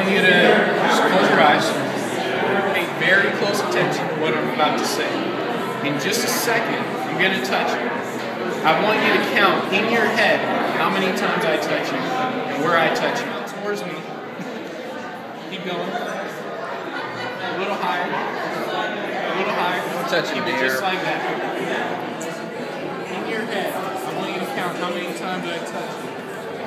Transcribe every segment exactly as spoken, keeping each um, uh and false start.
want you to just close your eyes, pay very close attention to what I'm about to say. In just a second, I'm going to touch you. I want you to count in your head how many times I touch you and where I touch you. Towards me. Keep going. A little higher. A little higher. Don't touch Keep it just like that. In your head, I want you to count how many times I touch you.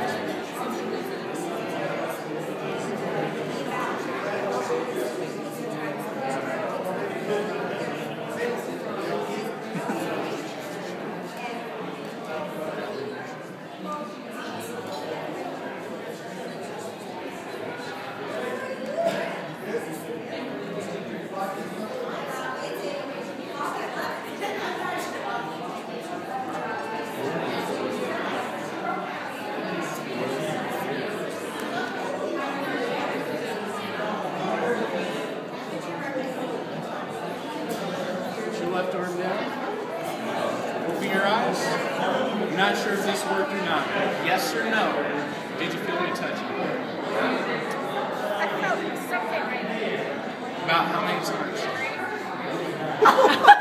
Left arm down. Open your eyes. I'm not sure if this worked or not. Yes or no? Did you feel me touching? I felt something right there. About how many times?